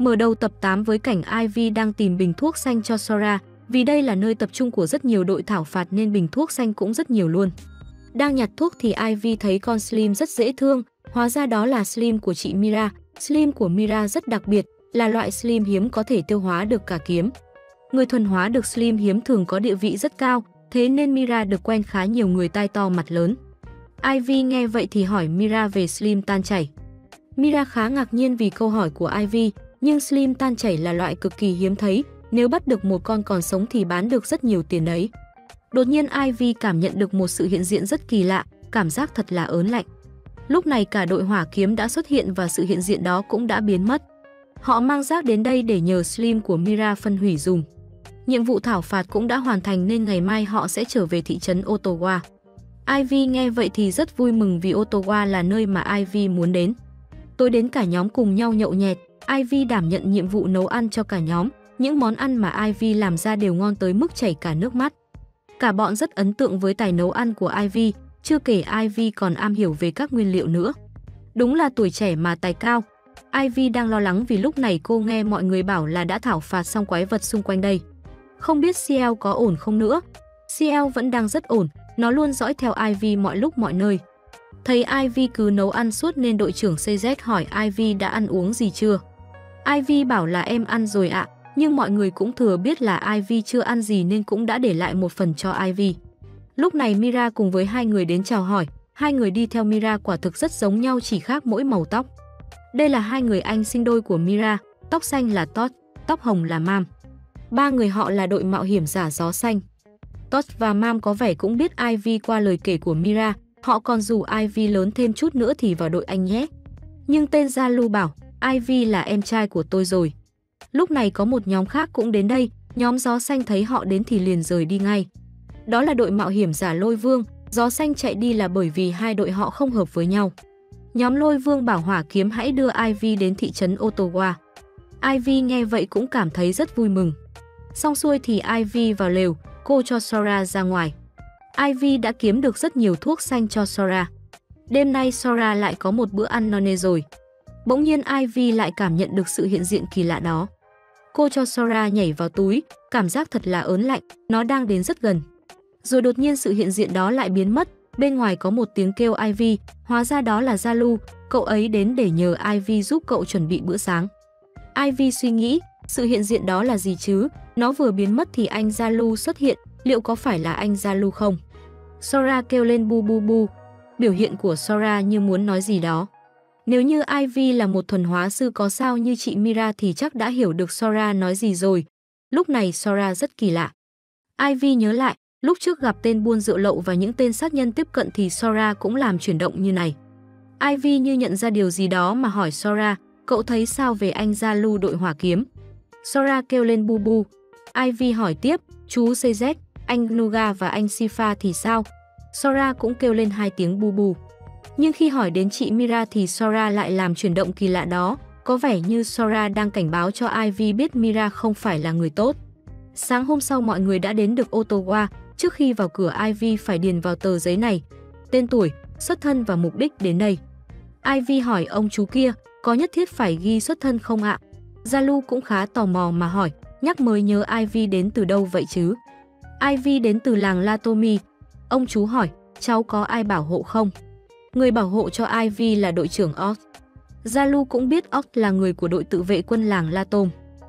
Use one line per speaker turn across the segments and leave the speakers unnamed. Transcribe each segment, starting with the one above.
Mở đầu tập 8 với cảnh Ivy đang tìm bình thuốc xanh cho Sora, vì đây là nơi tập trung của rất nhiều đội thảo phạt nên bình thuốc xanh cũng rất nhiều luôn. Đang nhặt thuốc thì Ivy thấy con Slim rất dễ thương, hóa ra đó là Slim của chị Mira. Slim của Mira rất đặc biệt, là loại Slim hiếm có thể tiêu hóa được cả kiếm. Người thuần hóa được Slim hiếm thường có địa vị rất cao, thế nên Mira được quen khá nhiều người tai to mặt lớn. Ivy nghe vậy thì hỏi Mira về Slim tan chảy. Mira khá ngạc nhiên vì câu hỏi của Ivy, nhưng Slim tan chảy là loại cực kỳ hiếm thấy, nếu bắt được một con còn sống thì bán được rất nhiều tiền đấy. Đột nhiên Ivy cảm nhận được một sự hiện diện rất kỳ lạ, cảm giác thật là ớn lạnh. Lúc này cả đội hỏa kiếm đã xuất hiện và sự hiện diện đó cũng đã biến mất. Họ mang rác đến đây để nhờ Slim của Mira phân hủy dùm. Nhiệm vụ thảo phạt cũng đã hoàn thành nên ngày mai họ sẽ trở về thị trấn Ottawa. Ivy nghe vậy thì rất vui mừng vì Ottawa là nơi mà Ivy muốn đến. Tối đến cả nhóm cùng nhau nhậu nhẹt, Ivy đảm nhận nhiệm vụ nấu ăn cho cả nhóm. Những món ăn mà Ivy làm ra đều ngon tới mức chảy cả nước mắt. Cả bọn rất ấn tượng với tài nấu ăn của Ivy, chưa kể Ivy còn am hiểu về các nguyên liệu nữa. Đúng là tuổi trẻ mà tài cao. Ivy đang lo lắng vì lúc này cô nghe mọi người bảo là đã thảo phạt xong quái vật xung quanh đây. Không biết CL có ổn không nữa. CL vẫn đang rất ổn, nó luôn dõi theo Ivy mọi lúc mọi nơi. Thấy Ivy cứ nấu ăn suốt nên đội trưởng CZ hỏi Ivy đã ăn uống gì chưa. Ivy bảo là em ăn rồi ạ. Nhưng mọi người cũng thừa biết là Ivy chưa ăn gì nên cũng đã để lại một phần cho Ivy. Lúc này Mira cùng với hai người đến chào hỏi. Hai người đi theo Mira quả thực rất giống nhau, chỉ khác mỗi màu tóc. Đây là hai người anh sinh đôi của Mira, tóc xanh là Todd, tóc hồng là Mam. Ba người họ là đội mạo hiểm giả gió xanh. Todd và Mam có vẻ cũng biết Ivy qua lời kể của Mira, họ còn rủ Ivy lớn thêm chút nữa thì vào đội anh nhé. Nhưng tên Zalu bảo, Ivy là em trai của tôi rồi. Lúc này có một nhóm khác cũng đến đây, nhóm gió xanh thấy họ đến thì liền rời đi ngay. Đó là đội mạo hiểm giả Lôi Vương, gió xanh chạy đi là bởi vì hai đội họ không hợp với nhau. Nhóm Lôi Vương bảo hỏa kiếm hãy đưa Ivy đến thị trấn Ottawa. Ivy nghe vậy cũng cảm thấy rất vui mừng. Xong xuôi thì Ivy vào lều, cô cho Sora ra ngoài. Ivy đã kiếm được rất nhiều thuốc xanh cho Sora. Đêm nay Sora lại có một bữa ăn no nê rồi. Bỗng nhiên Ivy lại cảm nhận được sự hiện diện kỳ lạ đó. Cô cho Sora nhảy vào túi, cảm giác thật là ớn lạnh, nó đang đến rất gần. Rồi đột nhiên sự hiện diện đó lại biến mất, bên ngoài có một tiếng kêu Ivy, hóa ra đó là Zalu, cậu ấy đến để nhờ Ivy giúp cậu chuẩn bị bữa sáng. Ivy suy nghĩ, sự hiện diện đó là gì chứ, nó vừa biến mất thì anh Zalu xuất hiện, liệu có phải là anh Zalu không? Sora kêu lên bu bu bu, biểu hiện của Sora như muốn nói gì đó. Nếu như Ivy là một thuần hóa sư có sao như chị Mira thì chắc đã hiểu được Sora nói gì rồi. Lúc này Sora rất kỳ lạ. Ivy nhớ lại, lúc trước gặp tên buôn rượu lậu và những tên sát nhân tiếp cận thì Sora cũng làm chuyển động như này. Ivy như nhận ra điều gì đó mà hỏi Sora, cậu thấy sao về anh Zalu đội hỏa kiếm? Sora kêu lên bu bu. Ivy hỏi tiếp, chú CZ, anh Nuga và anh Sifa thì sao? Sora cũng kêu lên hai tiếng bu bu. Nhưng khi hỏi đến chị Mira thì Sora lại làm chuyển động kỳ lạ đó, có vẻ như Sora đang cảnh báo cho Ivy biết Mira không phải là người tốt. Sáng hôm sau mọi người đã đến được Ottawa, trước khi vào cửa Ivy phải điền vào tờ giấy này, tên tuổi, xuất thân và mục đích đến đây. Ivy hỏi ông chú kia, có nhất thiết phải ghi xuất thân không ạ? Zalu cũng khá tò mò mà hỏi, nhắc mới nhớ Ivy đến từ đâu vậy chứ? Ivy đến từ làng Latomi. Ông chú hỏi, cháu có ai bảo hộ không? Người bảo hộ cho Ivy là đội trưởng Ott. Zalu cũng biết Ott là người của đội tự vệ quân làng Latom.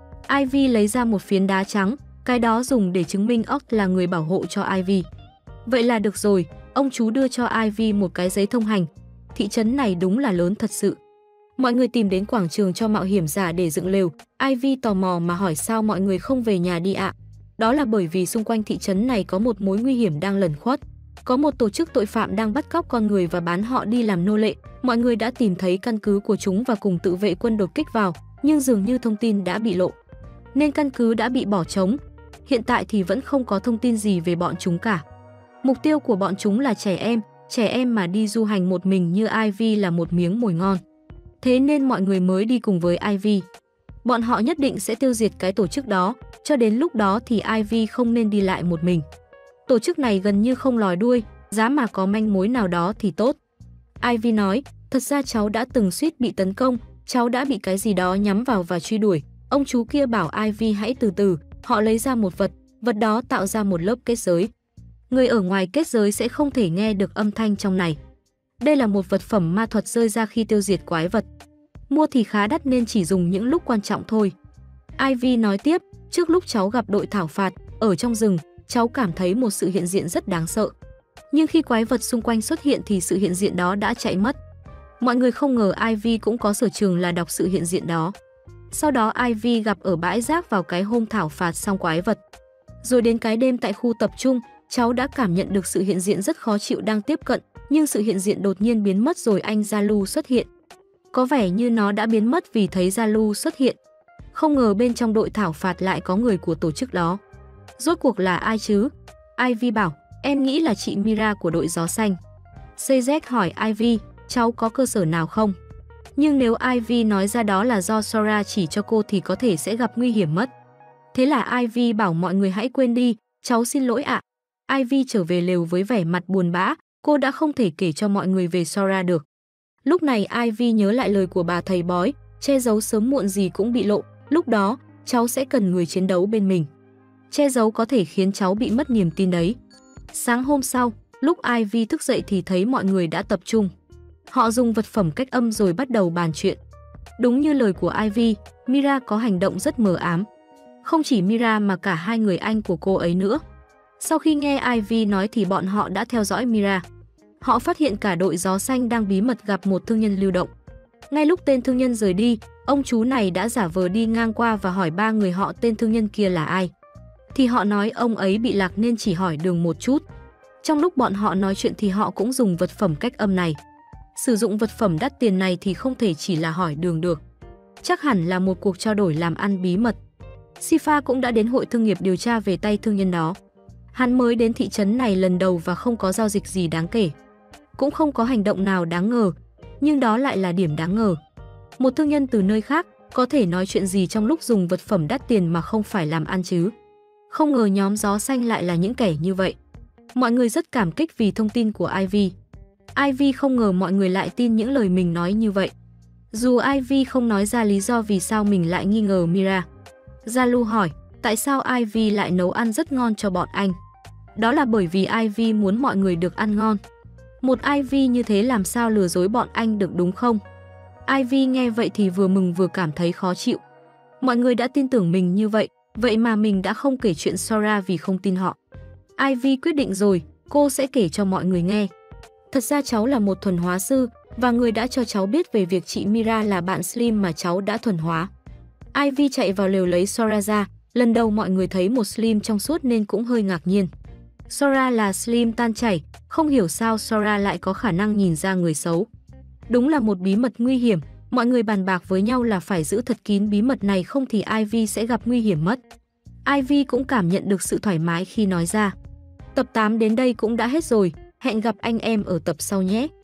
Ivy lấy ra một phiến đá trắng, cái đó dùng để chứng minh Ott là người bảo hộ cho Ivy. Vậy là được rồi, ông chú đưa cho Ivy một cái giấy thông hành. Thị trấn này đúng là lớn thật sự. Mọi người tìm đến quảng trường cho mạo hiểm giả để dựng lều. Ivy tò mò mà hỏi sao mọi người không về nhà đi ạ? Đó là bởi vì xung quanh thị trấn này có một mối nguy hiểm đang lẩn khuất. Có một tổ chức tội phạm đang bắt cóc con người và bán họ đi làm nô lệ. Mọi người đã tìm thấy căn cứ của chúng và cùng tự vệ quân đột kích vào, nhưng dường như thông tin đã bị lộ, nên căn cứ đã bị bỏ trống. Hiện tại thì vẫn không có thông tin gì về bọn chúng cả. Mục tiêu của bọn chúng là trẻ em mà đi du hành một mình như Ivy là một miếng mồi ngon. Thế nên mọi người mới đi cùng với Ivy. Bọn họ nhất định sẽ tiêu diệt cái tổ chức đó, cho đến lúc đó thì Ivy không nên đi lại một mình. Tổ chức này gần như không lòi đuôi, giá mà có manh mối nào đó thì tốt. Ivy nói, thật ra cháu đã từng suýt bị tấn công, cháu đã bị cái gì đó nhắm vào và truy đuổi. Ông chú kia bảo Ivy hãy từ từ, họ lấy ra một vật, vật đó tạo ra một lớp kết giới. Người ở ngoài kết giới sẽ không thể nghe được âm thanh trong này. Đây là một vật phẩm ma thuật rơi ra khi tiêu diệt quái vật. Mua thì khá đắt nên chỉ dùng những lúc quan trọng thôi. Ivy nói tiếp, trước lúc cháu gặp đội thảo phạt, ở trong rừng, cháu cảm thấy một sự hiện diện rất đáng sợ. Nhưng khi quái vật xung quanh xuất hiện thì sự hiện diện đó đã chạy mất. Mọi người không ngờ Ivy cũng có sở trường là đọc sự hiện diện đó. Sau đó Ivy gặp ở bãi rác vào cái hôm thảo phạt xong quái vật. Rồi đến cái đêm tại khu tập trung, cháu đã cảm nhận được sự hiện diện rất khó chịu đang tiếp cận, nhưng sự hiện diện đột nhiên biến mất rồi anh Zalu xuất hiện. Có vẻ như nó đã biến mất vì thấy Zalu xuất hiện. Không ngờ bên trong đội thảo phạt lại có người của tổ chức đó. Rốt cuộc là ai chứ? Ivy bảo, em nghĩ là chị Mira của đội gió xanh. CZ hỏi Ivy, cháu có cơ sở nào không? Nhưng nếu Ivy nói ra đó là do Sora chỉ cho cô thì có thể sẽ gặp nguy hiểm mất. Thế là Ivy bảo mọi người hãy quên đi, cháu xin lỗi ạ. Ivy trở về lều với vẻ mặt buồn bã, cô đã không thể kể cho mọi người về Sora được. Lúc này Ivy nhớ lại lời của bà thầy bói, che giấu sớm muộn gì cũng bị lộ, lúc đó cháu sẽ cần người chiến đấu bên mình. Che giấu có thể khiến cháu bị mất niềm tin đấy. Sáng hôm sau, lúc Ivy thức dậy thì thấy mọi người đã tập trung. Họ dùng vật phẩm cách âm rồi bắt đầu bàn chuyện. Đúng như lời của Ivy, Mira có hành động rất mờ ám. Không chỉ Mira mà cả hai người anh của cô ấy nữa. Sau khi nghe Ivy nói thì bọn họ đã theo dõi Mira. Họ phát hiện cả đội gió xanh đang bí mật gặp một thương nhân lưu động. Ngay lúc tên thương nhân rời đi, ông chú này đã giả vờ đi ngang qua và hỏi ba người họ tên thương nhân kia là ai. Thì họ nói ông ấy bị lạc nên chỉ hỏi đường một chút. Trong lúc bọn họ nói chuyện thì họ cũng dùng vật phẩm cách âm này. Sử dụng vật phẩm đắt tiền này thì không thể chỉ là hỏi đường được. Chắc hẳn là một cuộc trao đổi làm ăn bí mật. Sifa cũng đã đến hội thương nghiệp điều tra về tay thương nhân đó. Hắn mới đến thị trấn này lần đầu và không có giao dịch gì đáng kể. Cũng không có hành động nào đáng ngờ, nhưng đó lại là điểm đáng ngờ. Một thương nhân từ nơi khác có thể nói chuyện gì trong lúc dùng vật phẩm đắt tiền mà không phải làm ăn chứ. Không ngờ nhóm gió xanh lại là những kẻ như vậy. Mọi người rất cảm kích vì thông tin của Ivy. Ivy không ngờ mọi người lại tin những lời mình nói như vậy. Dù Ivy không nói ra lý do vì sao mình lại nghi ngờ Mira. Zalu hỏi, tại sao Ivy lại nấu ăn rất ngon cho bọn anh? Đó là bởi vì Ivy muốn mọi người được ăn ngon. Một Ivy như thế làm sao lừa dối bọn anh được đúng không? Ivy nghe vậy thì vừa mừng vừa cảm thấy khó chịu. Mọi người đã tin tưởng mình như vậy, vậy mà mình đã không kể chuyện Sora vì không tin họ. Ivy quyết định rồi, cô sẽ kể cho mọi người nghe. Thật ra cháu là một thuần hóa sư, và người đã cho cháu biết về việc chị Mira là bạn Slim mà cháu đã thuần hóa. Ivy chạy vào lều lấy Sora ra, lần đầu mọi người thấy một Slim trong suốt nên cũng hơi ngạc nhiên. Sora là Slim tan chảy, không hiểu sao Sora lại có khả năng nhìn ra người xấu. Đúng là một bí mật nguy hiểm, mọi người bàn bạc với nhau là phải giữ thật kín bí mật này không thì Ivy sẽ gặp nguy hiểm mất. Ivy cũng cảm nhận được sự thoải mái khi nói ra. Tập 8 đến đây cũng đã hết rồi, hẹn gặp anh em ở tập sau nhé.